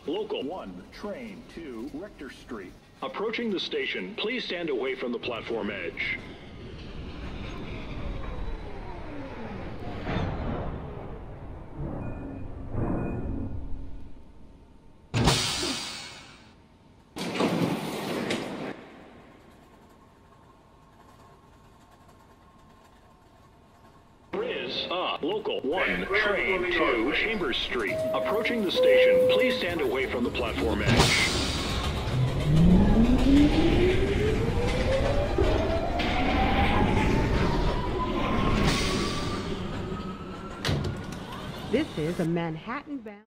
Local 1, train 2, Rector Street. approaching the station. Please stand away from the platform edge. Local 1, train 2, Chambers Street. Approaching the station, please stand away from the platform edge. This is a Manhattan-bound